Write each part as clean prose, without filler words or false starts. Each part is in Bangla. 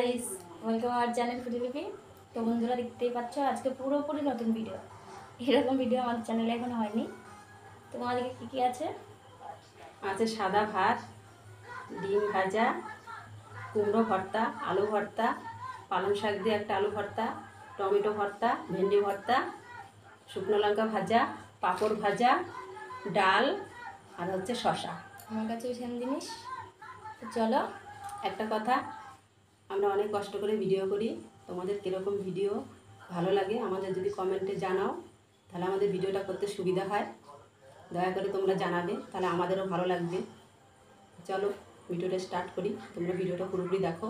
Guys, welcome our channel foodie Lipi. তো বন্ধুরা, দেখতেই পাচ্ছ আজকে পুরোপুরি নতুন ভিডিও। এরকম ভিডিও আমাদের চ্যানেলে এখন হয়নি। তোমাদেরকে কী কী আছে? আছে সাদা ভাত, ডিম ভাজা, কুমড়ো ভর্তা, আলু ভর্তা, পালং শাক দিয়ে একটা আলু ভর্তা, টমেটো ভর্তা, ভেন্ডি ভর্তা, শুকনো লঙ্কা ভাজা, পাঁপড় ভাজা, ডাল আর হচ্ছে শশা। আমার কাছে সেম জিনিস। তো চলো। একটা কথা, আমরা অনেক কষ্ট করে ভিডিও করি। তোমাদের কীরকম ভিডিও ভালো লাগে আমাদের যদি কমেন্টে জানাও, তাহলে আমাদের ভিডিওটা করতে সুবিধা হয়। দয়া করে তোমরা জানাবে, তাহলে আমাদেরও ভালো লাগবে। চলো ভিডিওটা স্টার্ট করি, তোমরা ভিডিওটা পুরোপুরি দেখো।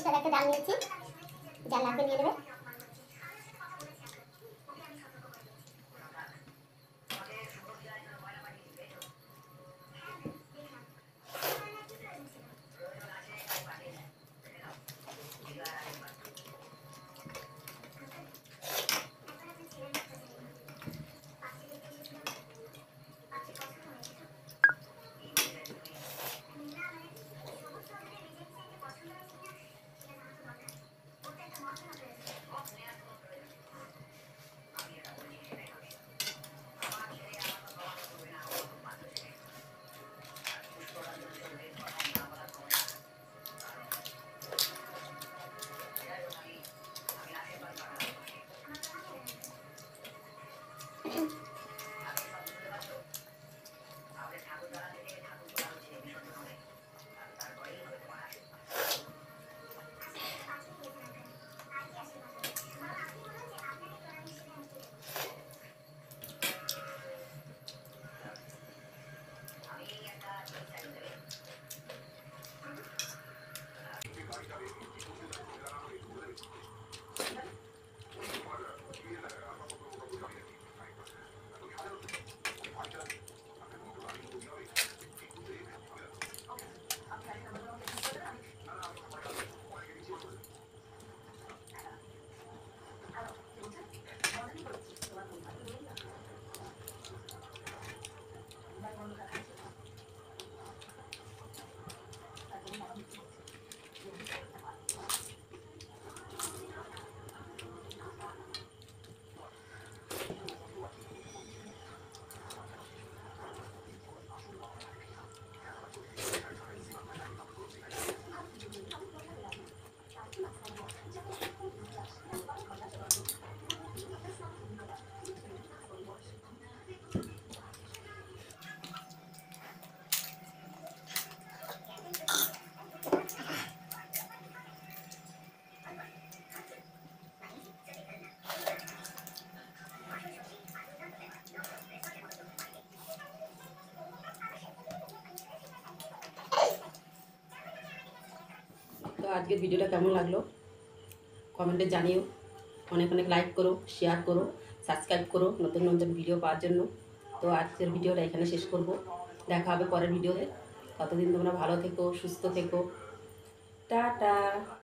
পরিষ্কার একটা ডাল নিয়েছি, যা লাগবে নিয়ে নেবে। তো আজকের ভিডিওটা কেমন লাগলো কমেন্টে জানিও, অনেক অনেক লাইক করো, শেয়ার করো, সাবস্ক্রাইব করো নতুন নতুন ভিডিও পাওয়ার জন্য। তো আজকের ভিডিওটা এখানে শেষ করব, দেখা হবে পরের ভিডিওতে। ততদিন তোমরা ভালো থেকো, সুস্থ থেকো, টাটা।